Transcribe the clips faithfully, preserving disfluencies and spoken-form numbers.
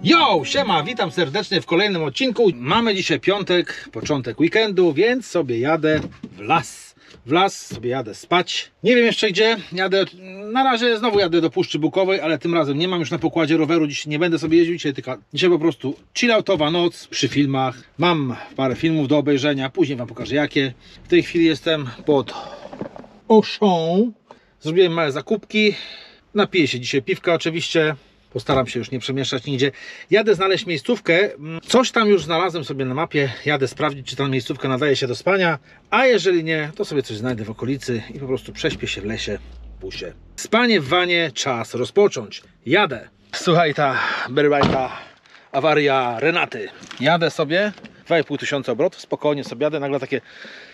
Yo, siema, witam serdecznie w kolejnym odcinku. Mamy dzisiaj piątek, początek weekendu, więc sobie jadę w las. W las sobie jadę spać. Nie wiem jeszcze gdzie, jadę, na razie znowu jadę do Puszczy Bukowej, ale tym razem nie mam już na pokładzie roweru, dzisiaj nie będę sobie jeździł, dzisiaj, tylko, dzisiaj po prostu chilloutowa noc przy filmach. Mam parę filmów do obejrzenia, później wam pokażę jakie. W tej chwili jestem pod Auchan. Zrobiłem małe zakupki, napiję się dzisiaj piwka oczywiście. Postaram się już nie przemieszczać nigdzie. Jadę znaleźć miejscówkę. Coś tam już znalazłem sobie na mapie. Jadę sprawdzić, czy ta miejscówka nadaje się do spania. A jeżeli nie, to sobie coś znajdę w okolicy i po prostu prześpię się w lesie, w busie. Spanie w wanie, czas rozpocząć. Jadę. Słuchaj, ta berwajta awaria Renaty. Jadę sobie, dwa i pół tysiąca obrotów, spokojnie sobie jadę. Nagle takie...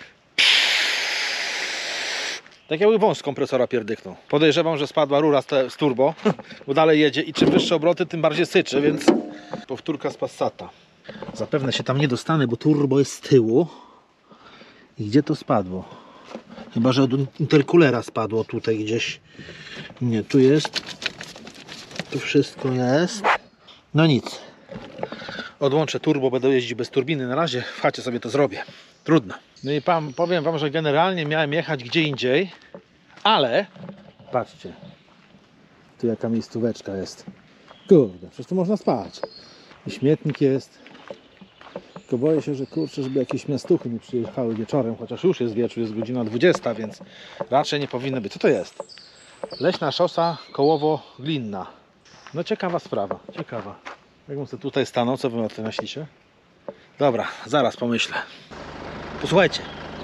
Tak jakby wąż z kompresora pierdyknął. Podejrzewam, że spadła rura z, te, z turbo, bo dalej jedzie i czym wyższe obroty, tym bardziej syczy, więc powtórka z Passata. Zapewne się tam nie dostanę, bo turbo jest z tyłu. I gdzie to spadło? Chyba że od interkulera spadło tutaj gdzieś. Nie, tu jest. Tu wszystko jest. No nic. Odłączę turbo, będę jeździć bez turbiny. Na razie w chacie sobie to zrobię. Trudno. No i pan, powiem wam, że generalnie miałem jechać gdzie indziej, ale patrzcie, tu jaka miejscóweczka jest. Kurde, przecież tu można spać. I śmietnik jest. Tylko boję się, że kurczę, żeby jakieś miastuchy mi przyjechały wieczorem, chociaż już jest wieczór, jest godzina dwudziesta, więc raczej nie powinny być. Co to jest? Leśna szosa Kołowo-Glinna. No ciekawa sprawa, ciekawa. Jakbym sobie tutaj stanął, co wy o tym myślicie? Dobra, zaraz pomyślę. Posłuchajcie.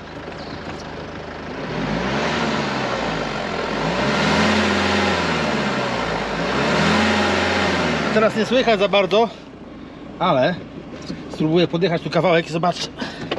Teraz nie słychać za bardzo, ale spróbuję podjechać tu kawałek i zobaczcie.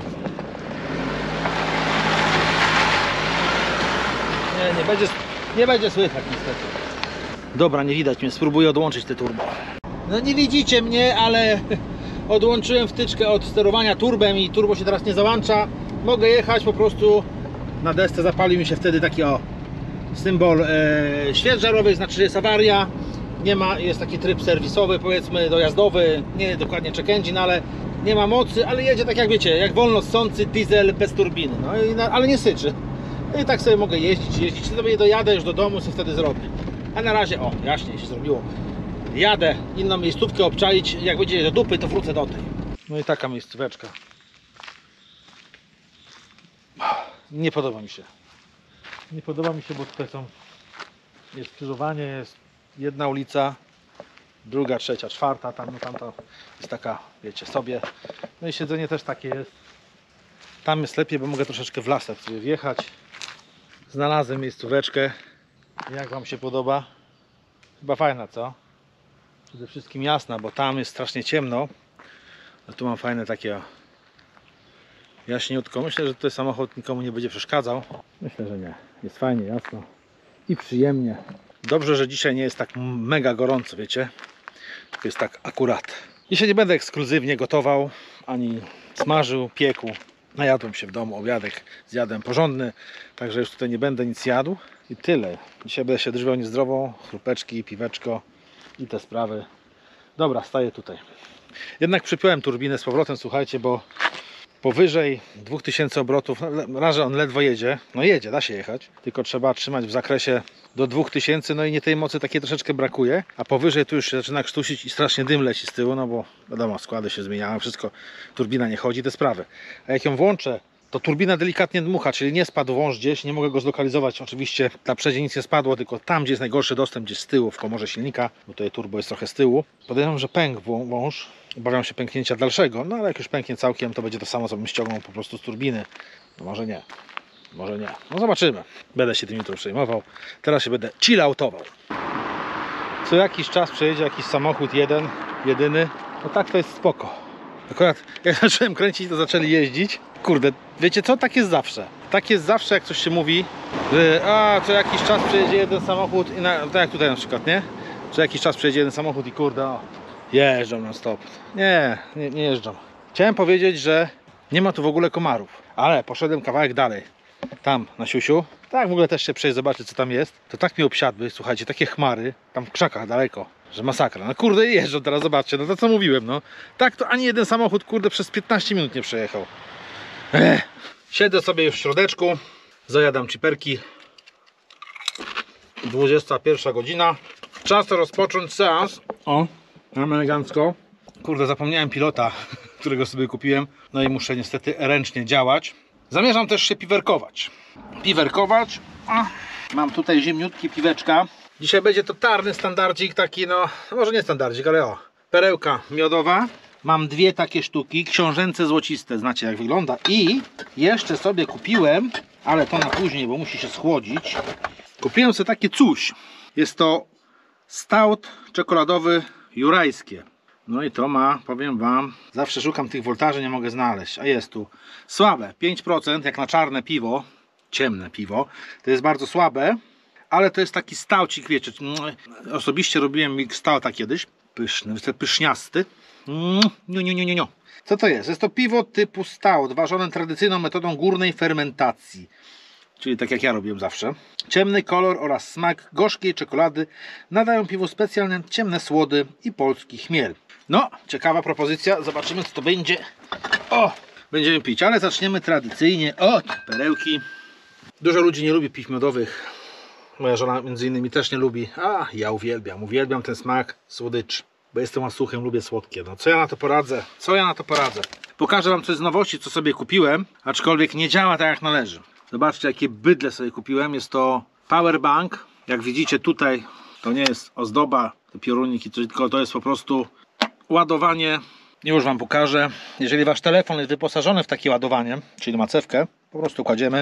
Nie, nie będzie, nie będzie słychać niestety. Dobra, nie widać mnie, spróbuję odłączyć te turbo. No nie widzicie mnie, ale odłączyłem wtyczkę od sterowania turbem i turbo się teraz nie załącza. Mogę jechać po prostu na desce, zapalił mi się wtedy taki o symbol e, świec żarowy, znaczy, że jest awaria. Nie ma, jest taki tryb serwisowy, powiedzmy dojazdowy, nie dokładnie check engine, ale nie ma mocy, ale jedzie tak jak wiecie, jak wolno ssący diesel bez turbiny, no i na, ale nie syczy. I tak sobie mogę jeździć, jeździć, sobie dojadę już do domu, co wtedy zrobię. A na razie, o, jaśniej się zrobiło. Jadę inną miejscówkę obczaić, jak będzie do dupy, to wrócę do tej. No i taka miejscóweczka. Nie podoba mi się. Nie podoba mi się, bo tutaj są, jest skrzyżowanie, jest jedna ulica, druga, trzecia, czwarta, tam, no tamta jest taka, wiecie, sobie. No i siedzenie też takie jest. Tam jest lepiej, bo mogę troszeczkę w lasach sobie wjechać. Znalazłem miejscóweczkę. Jak wam się podoba? Chyba fajna, co? Przede wszystkim jasna, bo tam jest strasznie ciemno. A tu mam fajne takie jaśniutko. Myślę, że tutaj samochód nikomu nie będzie przeszkadzał. Myślę, że nie. Jest fajnie, jasno i przyjemnie. Dobrze, że dzisiaj nie jest tak mega gorąco, wiecie. Tylko jest tak akurat. Dzisiaj nie będę ekskluzywnie gotował, ani smażył, piekł. Najadłem się w domu, obiadek zjadłem porządny. Także już tutaj nie będę nic jadł. I tyle. Dzisiaj będę się drżył niezdrowo. Chrupeczki, piweczko i te sprawy. Dobra, staję tutaj. Jednak przypiąłem turbinę z powrotem, słuchajcie, bo powyżej dwóch tysięcy obrotów, na razie on ledwo jedzie, no jedzie, da się jechać, tylko trzeba trzymać w zakresie do dwóch tysięcy, no i nie tej mocy takiej troszeczkę brakuje, a powyżej tu już się zaczyna krztusić i strasznie dym leci z tyłu, no bo wiadomo, składy się zmieniają, wszystko, turbina nie chodzi, te sprawy. A jak ją włączę, to turbina delikatnie dmucha, czyli nie spadł wąż gdzieś, nie mogę go zlokalizować, oczywiście na przedzie nic nie spadło, tylko tam, gdzie jest najgorszy dostęp, gdzieś z tyłu, w komorze silnika, bo tutaj turbo jest trochę z tyłu. Podejrzewam, że pękł wąż, obawiam się pęknięcia dalszego, no ale jak już pęknie całkiem, to będzie to samo, co bym ściągnął po prostu z turbiny. No może nie, może nie, no zobaczymy. Będę się tym jutro przejmował, teraz się będę chilloutował. Co jakiś czas przejedzie jakiś samochód jeden, jedyny, no tak to jest spoko. Akurat jak zacząłem kręcić, to zaczęli jeździć. Kurde, wiecie co? Tak jest zawsze. Tak jest zawsze, jak coś się mówi, że a, co jakiś czas przejedzie jeden samochód i na, tak jak tutaj na przykład, nie? Co jakiś czas przejedzie jeden samochód i kurde, o, jeżdżą non stop. Nie, nie, nie jeżdżą. Chciałem powiedzieć, że nie ma tu w ogóle komarów, ale poszedłem kawałek dalej. Tam na siusiu. Tak, w ogóle też się przejść, zobaczyć co tam jest. To tak mi obsiadły, słuchajcie, takie chmary, tam w krzakach daleko. że masakra. No kurde, jeżdżą teraz, zobaczcie, no to co mówiłem, no. Tak to ani jeden samochód, kurde, przez piętnaście minut nie przejechał. Ech. Siedzę sobie już w środeczku, zajadam ciperki. dwudziesta pierwsza godzina. Czas rozpocząć seans. O, mam elegancko. Kurde, zapomniałem pilota, którego sobie kupiłem. No i muszę niestety ręcznie działać. Zamierzam też się piwerkować. Piwerkować. A, mam tutaj zimniutki piweczka. Dzisiaj będzie to tarny standardzik, taki no, może nie standardzik, ale o. Perełka miodowa. Mam dwie takie sztuki, książęce złociste, znacie jak wygląda. I jeszcze sobie kupiłem, ale to na później, bo musi się schłodzić. Kupiłem sobie takie coś. Jest to stout czekoladowy jurajskie. No i to ma, powiem wam, zawsze szukam tych woltaży, nie mogę znaleźć. A jest tu słabe, pięć procent, jak na czarne piwo, ciemne piwo. To jest bardzo słabe, ale to jest taki staucik, wiecie. Osobiście robiłem milk stouta kiedyś. Pyszny, pyszniasty. Nie, nie, nie, nie, nie. Co to jest? Jest to piwo typu stout, ważone tradycyjną metodą górnej fermentacji. Czyli tak jak ja robiłem zawsze. Ciemny kolor oraz smak gorzkiej czekolady nadają piwu specjalne ciemne słody i polski chmiel. No, ciekawa propozycja. Zobaczymy, co to będzie. O, będziemy pić, ale zaczniemy tradycyjnie od perełki. Dużo ludzi nie lubi piw miodowych. Moja żona między innymi też nie lubi. A, ja uwielbiam. Uwielbiam ten smak słodycz. Bo jestem łasuchem, lubię słodkie. No, co ja na to poradzę? Co ja na to poradzę? Pokażę wam coś z nowości, co sobie kupiłem. Aczkolwiek nie działa tak jak należy. Zobaczcie, jakie bydle sobie kupiłem. Jest to powerbank. Jak widzicie tutaj, to nie jest ozdoba, te pioruniki, tylko to jest po prostu ładowanie. Już wam pokażę. Jeżeli wasz telefon jest wyposażony w takie ładowanie, czyli ma cewkę, po prostu kładziemy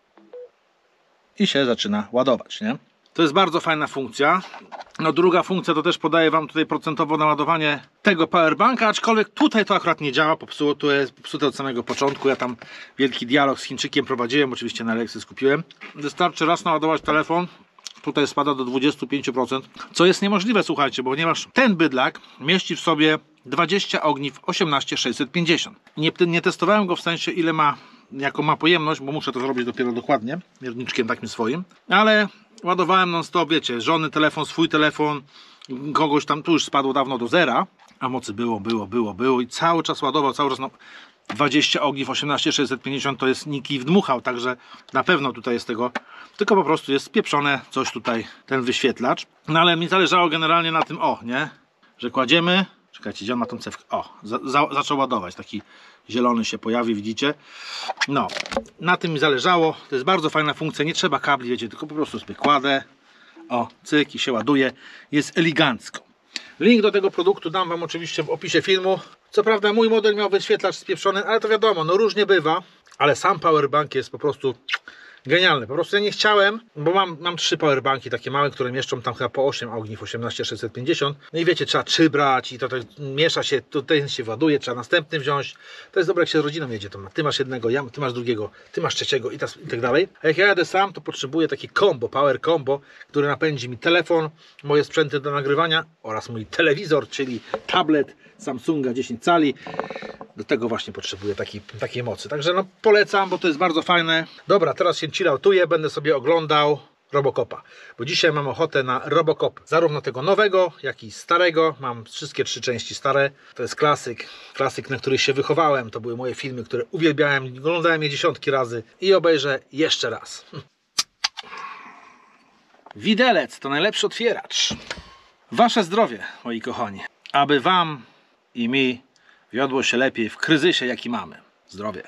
i się zaczyna ładować, nie? To jest bardzo fajna funkcja. No druga funkcja to też podaje wam tutaj procentowo naładowanie tego powerbanka, aczkolwiek tutaj to akurat nie działa, popsuło, to jest popsute od samego początku. Ja tam wielki dialog z Chińczykiem prowadziłem, oczywiście na lekcji skupiłem. Wystarczy raz naładować telefon, tutaj spada do dwudziestu pięciu procent, co jest niemożliwe, słuchajcie, bo ponieważ ten bydlak mieści w sobie dwadzieścia ogniw osiemnaście sześćset pięćdziesiąt. Nie, nie testowałem go w sensie ile ma, jaką ma pojemność, bo muszę to zrobić dopiero dokładnie, mierniczkiem takim swoim, ale ładowałem non stop, wiecie, żony telefon, swój telefon, kogoś tam, tu już spadło dawno do zera, a mocy było, było, było, było i cały czas ładował, cały czas, no dwadzieścia ogniw osiemnaście sześćset pięćdziesiąt to jest niki wdmuchał, także na pewno tutaj jest tego, tylko po prostu jest spieprzone coś tutaj, ten wyświetlacz. No ale mi zależało generalnie na tym, o, nie, że kładziemy, czekajcie, gdzie on ma tą cewkę, o, za, za, zaczął ładować, taki zielony się pojawi, widzicie, no, na tym mi zależało, to jest bardzo fajna funkcja, nie trzeba kabli, wiecie, tylko po prostu sobie kładę, o, cyk i się ładuje, jest elegancko. Link do tego produktu dam wam oczywiście w opisie filmu. Co prawda mój model miał wyświetlacz spieprzony, ale to wiadomo, no różnie bywa, ale sam powerbank jest po prostu genialny. Po prostu ja nie chciałem, bo mam, mam trzy powerbanki takie małe, które mieszczą tam chyba po osiem ogniw osiemnaście sześćset pięćdziesiąt. No i wiecie, trzeba trzy brać i to, to miesza się, tutaj się ładuje, trzeba następny wziąć. To jest dobre, jak się z rodziną jedzie, to ty masz jednego, ja, ty masz drugiego, ty masz trzeciego i, tas, i tak dalej. A jak ja jadę sam, to potrzebuję takie combo, power combo, które napędzi mi telefon, moje sprzęty do nagrywania oraz mój telewizor, czyli tablet Samsunga dziesięć cali. Do tego właśnie potrzebuję takiej, takiej mocy. Także no polecam, bo to jest bardzo fajne. Dobra, teraz się chilloutuję, będę sobie oglądał Robocopa. Bo dzisiaj mam ochotę na Robocop. Zarówno tego nowego, jak i starego. Mam wszystkie trzy części stare. To jest klasyk. Klasyk, na który się wychowałem. To były moje filmy, które uwielbiałem. Oglądałem je dziesiątki razy. I obejrzę jeszcze raz. Widelec to najlepszy otwieracz. Wasze zdrowie, moi kochani. Aby wam i mi wiodło się lepiej w kryzysie, jaki mamy. Zdrowie.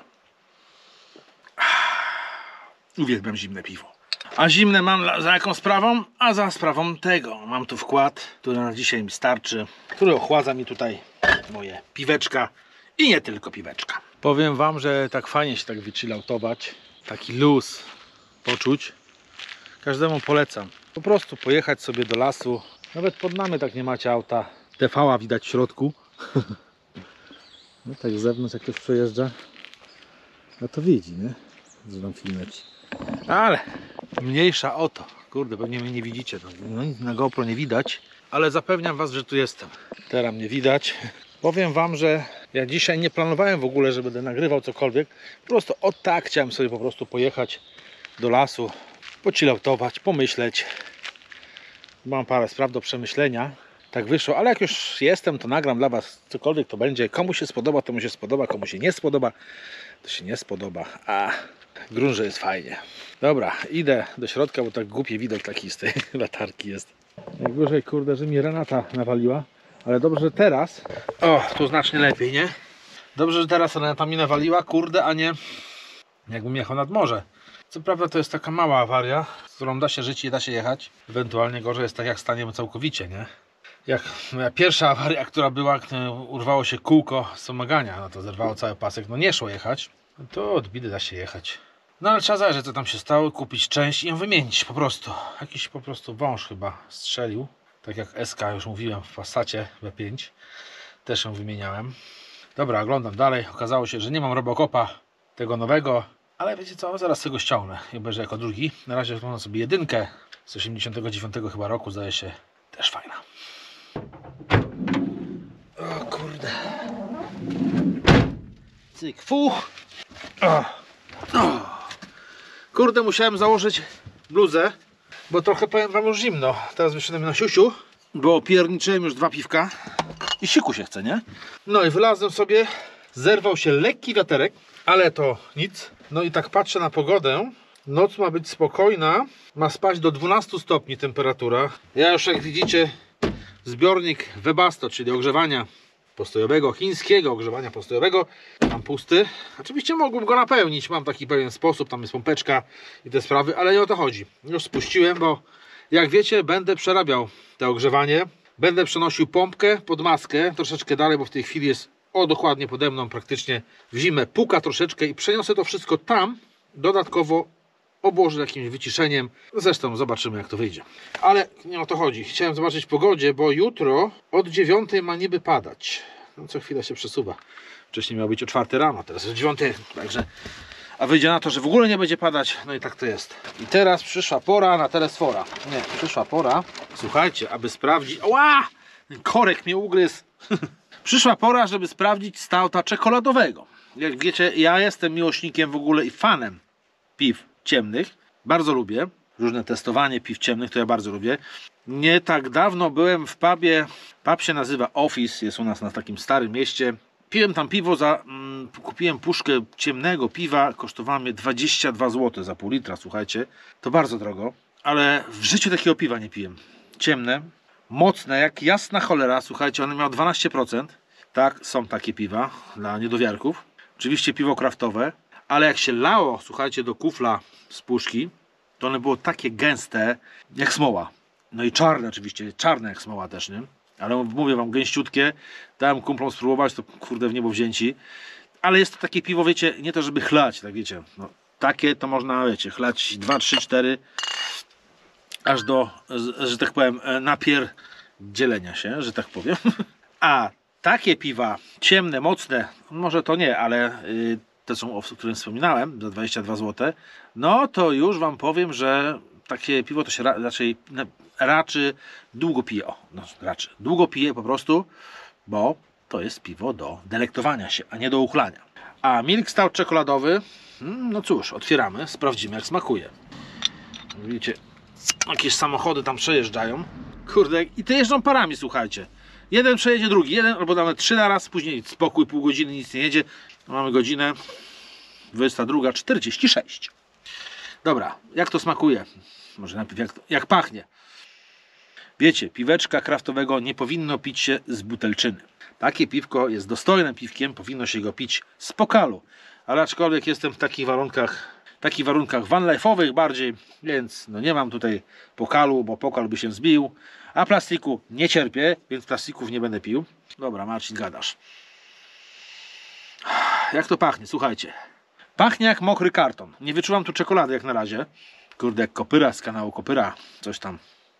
Uwielbiam zimne piwo. A zimne mam za jaką sprawą? A za sprawą tego. Mam tu wkład, który na dzisiaj mi starczy, który ochładza mi tutaj moje piweczka i nie tylko piweczka. Powiem wam, że tak fajnie się tak wychilloutować, taki luz poczuć. Każdemu polecam. Po prostu pojechać sobie do lasu. Nawet pod nami tak nie macie auta. T V-a widać w środku. No tak z zewnątrz jak ktoś przejeżdża, no to widzi, nie? Że tam filmeci. Ale mniejsza o to. Kurde, pewnie mnie nie widzicie. No, nic na GoPro nie widać, ale zapewniam was, że tu jestem. Teraz mnie widać. Powiem wam, że ja dzisiaj nie planowałem w ogóle, że będę nagrywał cokolwiek. Po prostu o tak chciałem sobie po prostu pojechać do lasu, pochilloutować, pomyśleć. Mam parę spraw do przemyślenia. tak wyszło, ale jak już jestem, to nagram dla Was cokolwiek to będzie. Komu się spodoba, to mu się spodoba, komu się nie spodoba, to się nie spodoba. A grunt, że jest fajnie. Dobra, idę do środka, bo tak głupi widok taki z tej latarki jest. Najgorzej, kurde, że mi Renata nawaliła, ale dobrze, że teraz... O, tu znacznie lepiej, nie? Dobrze, że teraz Renata mi nawaliła, kurde, a nie jakbym jechał nad morze. Co prawda to jest taka mała awaria, z którą da się żyć i da się jechać. Ewentualnie gorzej jest tak, jak staniemy całkowicie, nie? Jak moja pierwsza awaria, która była, urwało się kółko z pomagania, no to zerwało cały pasek, no nie szło jechać. No to od biedy da się jechać. No ale trzeba zajrzeć, co tam się stało, kupić część i ją wymienić po prostu. Jakiś po prostu wąż chyba strzelił. Tak jak S K już mówiłem w Passacie B pięć. Też ją wymieniałem. Dobra, oglądam dalej. Okazało się, że nie mam Robocopa tego nowego. Ale wiecie co, zaraz tego ściągnę i obejrzę jako drugi. Na razie oglądam sobie jedynkę z osiemdziesiątego dziewiątego chyba roku, zdaje się. Też fajna. O kurde. Cyk, fuch. O. O. Kurde, musiałem założyć bluzę, bo trochę, powiem Wam, już zimno. Teraz wyszedłem na siusiu, bo pierniczyłem już dwa piwka i siku się chce, nie? No i wylazłem sobie, zerwał się lekki wiaterek, ale to nic. No i tak patrzę na pogodę. Noc ma być spokojna, ma spaść do dwunastu stopni temperatura. Ja już, jak widzicie, zbiornik Webasto, czyli ogrzewania postojowego, chińskiego ogrzewania postojowego, mam pusty. Oczywiście mógłbym go napełnić, mam taki pewien sposób, tam jest pompeczka i te sprawy, ale nie o to chodzi. Już spuściłem, bo jak wiecie, będę przerabiał to ogrzewanie. Będę przenosił pompkę pod maskę, troszeczkę dalej, bo w tej chwili jest o dokładnie pode mną, praktycznie w zimę puka troszeczkę i przeniosę to wszystko tam, dodatkowo obłożę jakimś wyciszeniem. Zresztą zobaczymy, jak to wyjdzie. Ale nie o to chodzi. Chciałem zobaczyć pogodzie, bo jutro od dziewiątej ma niby padać. No, co chwilę się przesuwa. Wcześniej miał być o czwartej rano, teraz jest o dziewiątej. Także... A wyjdzie na to, że w ogóle nie będzie padać. No i tak to jest. I teraz przyszła pora na telesfora. Nie, przyszła pora. Słuchajcie, aby sprawdzić... Ła! Korek mnie ugryzł. Przyszła pora, żeby sprawdzić stouta czekoladowego. Jak wiecie, ja jestem miłośnikiem w ogóle i fanem piw ciemnych. Bardzo lubię. Różne testowanie piw ciemnych to ja bardzo lubię. Nie tak dawno byłem w pubie. Pub się nazywa Office. Jest u nas na takim starym mieście. Piłem tam piwo za... Mm, kupiłem puszkę ciemnego piwa. Kosztowało mnie dwadzieścia dwa złote za pół litra. Słuchajcie. To bardzo drogo. Ale w życiu takiego piwa nie piłem. Ciemne. Mocne, jak jasna cholera. Słuchajcie, one miały dwanaście procent. Tak, są takie piwa dla niedowiarków. Oczywiście piwo kraftowe. Ale jak się lało, słuchajcie, do kufla z puszki, to one było takie gęste jak smoła. No i czarne oczywiście, czarne jak smoła też, nie? Ale mówię Wam, gęściutkie. Dałem kumplom spróbować, to kurde w niebo wzięci. Ale jest to takie piwo, wiecie, nie to żeby chlać, tak wiecie. No, takie to można, wiecie, chlać dwa, trzy, cztery aż do, że tak powiem, napier dzielenia się, że tak powiem. A takie piwa ciemne, mocne, może to nie, ale yy, te są, o którym wspominałem, za dwadzieścia dwa złote, no to już Wam powiem, że takie piwo to się ra raczej raczy długo pije. O, no, raczy. Długo pije po prostu, bo to jest piwo do delektowania się, a nie do uchlania. A milk stout czekoladowy, no cóż, otwieramy, sprawdzimy, jak smakuje. Widzicie, jakieś samochody tam przejeżdżają. Kurde, i te jeżdżą parami, słuchajcie. Jeden przejedzie drugi, jeden albo nawet trzy na raz, później spokój, pół godziny, nic nie jedzie. Mamy godzinę dwudziestą drugą czterdzieści sześć. Dobra, jak to smakuje? Może najpierw jak, to, jak pachnie. Wiecie, piweczka kraftowego nie powinno pić się z butelczyny. Takie piwko jest dostojnym piwkiem, powinno się go pić z pokalu. Ale aczkolwiek jestem w takich warunkach, takich warunkach vanlife'owych bardziej, więc no nie mam tutaj pokalu, bo pokal by się zbił. A plastiku nie cierpię, więc plastików nie będę pił. Dobra, Marcin, gadasz. Jak to pachnie? Słuchajcie. Pachnie jak mokry karton. Nie wyczuwam tu czekolady jak na razie. Kurde, jak Kopyra z kanału Kopyra. Coś tam.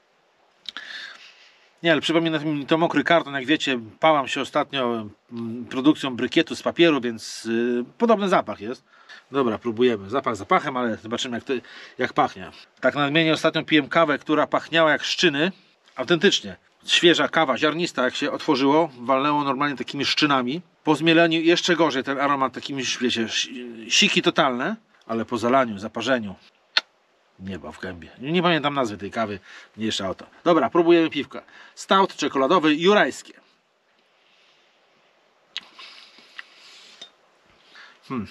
Nie, ale przypomina mi to mokry karton. Jak wiecie, pałam się ostatnio produkcją brykietu z papieru, więc yy, podobny zapach jest. Dobra, próbujemy. Zapach zapachem, ale zobaczymy jak, to, jak pachnie. Tak nadmienię, ostatnio piłem kawę, która pachniała jak szczyny. Autentycznie. Świeża kawa, ziarnista, jak się otworzyło, walnęło normalnie takimi szczynami. Po zmieleniu jeszcze gorzej, ten aromat takimi, wiecie, siki totalne, ale po zalaniu, zaparzeniu. Nieba w gębie. Nie pamiętam nazwy tej kawy, mniejsza o to. Dobra, próbujemy piwka. Stout czekoladowy, jurajskie. Hmm.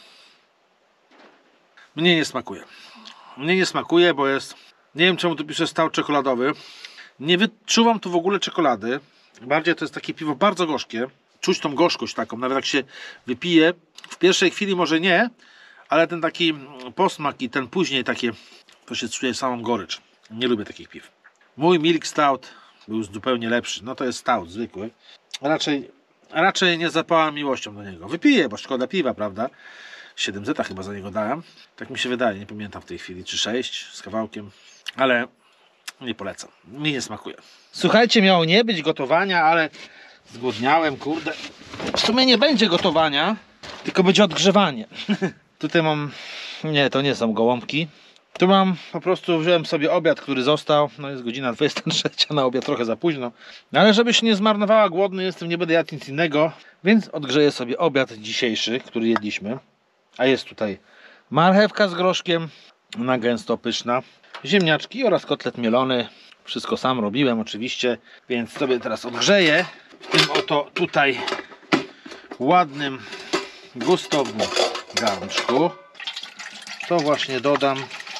Mnie nie smakuje. Mnie nie smakuje, bo jest... Nie wiem, czemu tu pisze stout czekoladowy. Nie wyczuwam tu w ogóle czekolady. Bardziej to jest takie piwo bardzo gorzkie. Czuć tą gorzkość taką, nawet jak się wypije. W pierwszej chwili może nie, ale ten taki posmak i ten później takie, to się czuje samą gorycz. Nie lubię takich piw. Mój milk stout był zupełnie lepszy. No to jest stout zwykły. Raczej, raczej nie zapałam miłością do niego. Wypiję, bo szkoda piwa, prawda? siedem zeta chyba za niego dałem. Tak mi się wydaje, nie pamiętam w tej chwili, czy sześć z kawałkiem. Ale nie polecam. Mi nie smakuje. Słuchajcie, miało nie być gotowania, ale zgłodniałem, kurde. W sumie nie będzie gotowania, tylko będzie odgrzewanie. Tutaj mam... Nie, to nie są gołąbki. Tu mam, po prostu wziąłem sobie obiad, który został. No jest godzina dwudziesta trzecia, na obiad trochę za późno. No ale żeby się nie zmarnowała, głodny jestem, nie będę jadł nic innego. Więc odgrzeję sobie obiad dzisiejszy, który jedliśmy. A jest tutaj marchewka z groszkiem, na gęsto pyszna, ziemniaczki oraz kotlet mielony. Wszystko sam robiłem oczywiście, więc sobie teraz odgrzeję w tym oto tutaj ładnym, gustownym garnczku. To właśnie dodam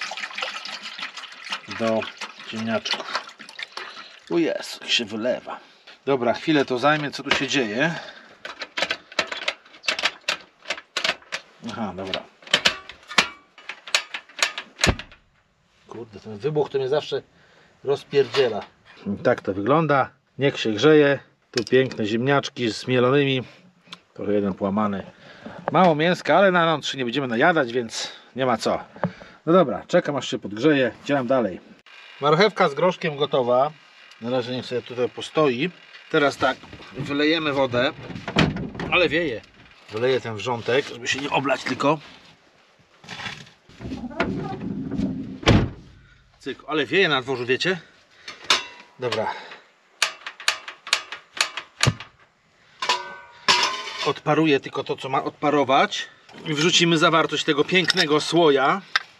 do ziemniaczków. O Jezu, jak się wylewa. Dobra, chwilę to zajmie, co tu się dzieje. Aha, dobra. Kurde, ten wybuch to mnie zawsze rozpierdziela. I tak to wygląda. Niech się grzeje. Tu piękne ziemniaczki z mielonymi. Trochę jeden połamany. Mało mięska, ale na noc nie będziemy najadać, więc nie ma co. No dobra, czekam aż się podgrzeje. Działam dalej. Marchewka z groszkiem gotowa. Na razie niech sobie tutaj postoi. Teraz tak, wylejemy wodę. Ale wieje. Wyleję ten wrzątek, żeby się nie oblać tylko. Cyk, ale wieje na dworzu, wiecie? Dobra. Odparuję tylko to, co ma odparować. I wrzucimy zawartość tego pięknego słoja.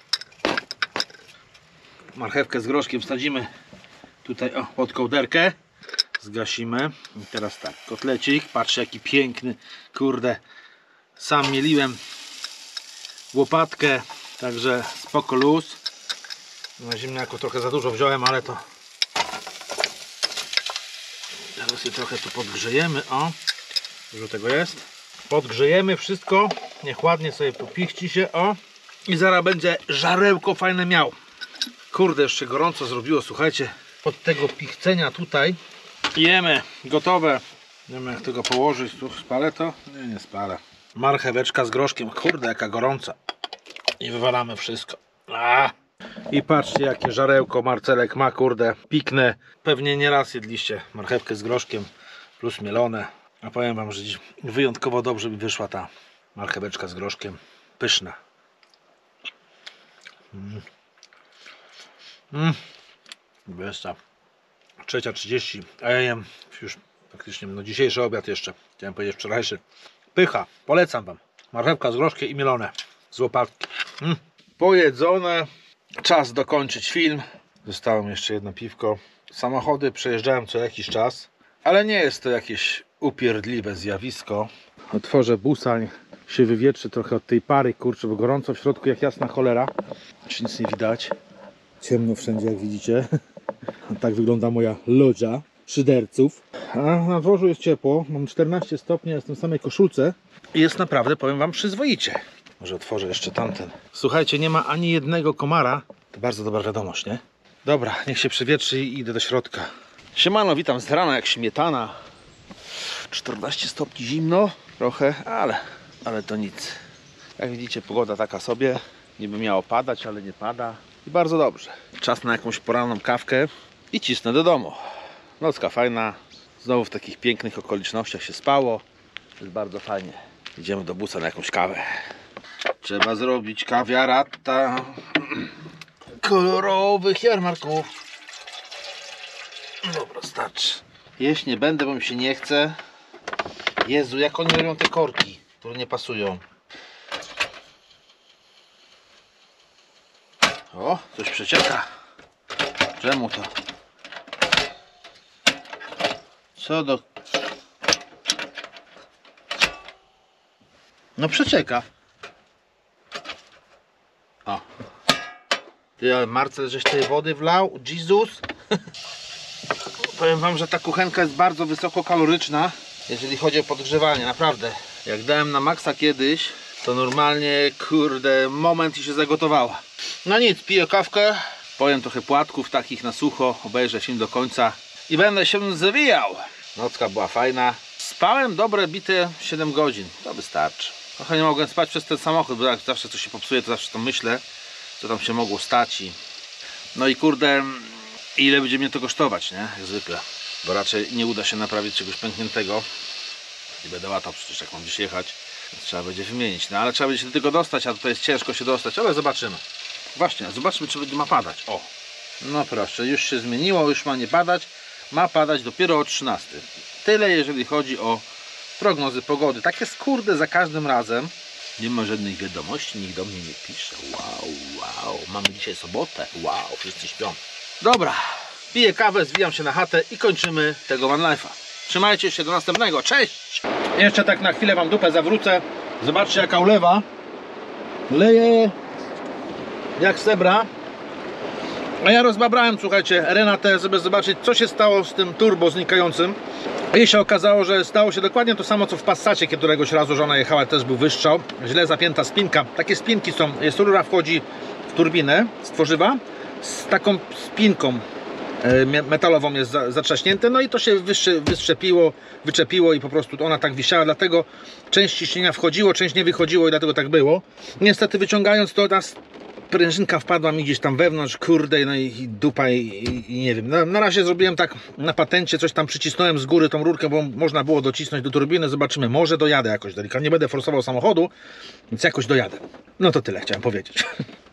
Marchewkę z groszkiem wsadzimy tutaj o, pod kołderkę. Zgasimy. I teraz tak, kotlecik. Patrzcie, jaki piękny. Kurde. Sam mieliłem łopatkę, także spoko luz. Na ziemniaku trochę za dużo wziąłem, ale to teraz je trochę tu podgrzejemy. O, dużo tego jest. Podgrzejemy wszystko, niech ładnie sobie popichci się. O, i zaraz będzie żarełko fajne miał. Kurde, jeszcze gorąco zrobiło, słuchajcie. Od tego pichcenia tutaj jemy, gotowe. Nie wiem, jak tego położyć. Tu spalę to? Nie, nie spalę. Marcheweczka z groszkiem, kurde, jaka gorąca. I wywalamy wszystko. A! I patrzcie, jakie żarełko Marcelek ma, kurde, pikne. Pewnie nieraz jedliście marchewkę z groszkiem plus mielone. A powiem wam, że wyjątkowo dobrze mi wyszła ta marcheweczka z groszkiem. Pyszna. Mm. Mm. Besta. trzecia trzydzieści, a ja jem już praktycznie, no dzisiejszy obiad jeszcze. Chciałem powiedzieć wczorajszy. Pycha, polecam wam. Marchewka z groszkiem i mielone z łopatki. Mm. Pojedzone. Czas dokończyć film. Zostało mi jeszcze jedno piwko. Samochody przejeżdżałem co jakiś czas, ale nie jest to jakieś upierdliwe zjawisko. Otworzę busań, się wywietrzy trochę od tej pary, kurczę, bo gorąco w środku jak jasna cholera. Czy nic nie widać. Ciemno wszędzie, jak widzicie. Tak wygląda moja lodża szyderców. A na dworzu jest ciepło. Mam czternaście stopni, jestem w samej koszulce. I jest naprawdę, powiem wam, przyzwoicie. Może otworzę jeszcze tamten. Słuchajcie, nie ma ani jednego komara. To bardzo dobra wiadomość, nie? Dobra, niech się przywietrzy i idę do środka. Siemano, witam z rana jak śmietana. czternaście stopni zimno. Trochę, ale, ale to nic. Jak widzicie, pogoda taka sobie. Niby miało padać, ale nie pada. I bardzo dobrze. Czas na jakąś poranną kawkę i cisnę do domu. Nocka fajna. Znowu w takich pięknych okolicznościach się spało. Jest bardzo fajnie. Idziemy do busa na jakąś kawę. Trzeba zrobić kawiarata kolorowych jarmarków. Dobra, starczy. Jeść nie będę, bo mi się nie chce. Jezu, jak oni robią te korki, które nie pasują. O, Coś przecieka. Czemu to? Co do... No przecieka. O. Ty, Marcel, żeś tej wody wlał? Jezus. Powiem wam, że ta kuchenka jest bardzo wysokokaloryczna, jeżeli chodzi o podgrzewanie, naprawdę. Jak dałem na maksa kiedyś, to normalnie, kurde, moment i się zagotowała. No nic, piję kawkę, powiem trochę płatków takich na sucho, obejrzę film do końca i będę się zawijał. Nocka była fajna. Spałem dobre bite siedem godzin, to wystarczy. Trochę nie mogłem spać przez ten samochód, bo jak zawsze coś się popsuje, to zawsze to myślę, co tam się mogło stać i... No i kurde, ile będzie mnie to kosztować, nie? Jak zwykle. Bo raczej nie uda się naprawić czegoś pękniętego. I będę łatał przecież, jak mam gdzieś jechać. Więc trzeba będzie wymienić. No ale trzeba będzie się do tego dostać, a tutaj jest ciężko się dostać, ale zobaczymy. Właśnie, zobaczmy, czy będzie ma padać. O! No proszę, już się zmieniło, już ma nie padać. Ma padać dopiero o trzynastej. Tyle, jeżeli chodzi o prognozy pogody. Tak jest, kurde, za każdym razem. Nie ma żadnych wiadomości, nikt do mnie nie pisze. Wow, wow, mamy dzisiaj sobotę. Wow, wszyscy śpią. Dobra, piję kawę, zwijam się na chatę i kończymy tego van life'a. Trzymajcie się, do następnego, cześć! Jeszcze tak na chwilę wam dupę zawrócę. Zobaczcie, jaka ulewa. Leje jak sebra. A ja rozbabrałem, słuchajcie, Renatę, żeby zobaczyć, co się stało z tym turbo znikającym. I się okazało, że stało się dokładnie to samo, co w Passacie, któregoś razu żona jechała, też był wystrzał. Źle zapięta spinka. Takie spinki są, jest rura, wchodzi w turbinę z tworzywa, z taką spinką metalową jest zatrzaśnięte, no i to się wyszczepiło, wyczepiło i po prostu ona tak wisiała, dlatego część ciśnienia wchodziło, część nie wychodziło i dlatego tak było. Niestety wyciągając to, nas prężynka wpadła mi gdzieś tam wewnątrz, kurde, no i, i dupa i, i, i nie wiem. Na, na razie zrobiłem tak na patencie, coś tam przycisnąłem z góry tą rurkę, bo można było docisnąć do turbiny, zobaczymy, może dojadę jakoś delikatnie, nie będę forsował samochodu, więc jakoś dojadę. No to tyle chciałem powiedzieć.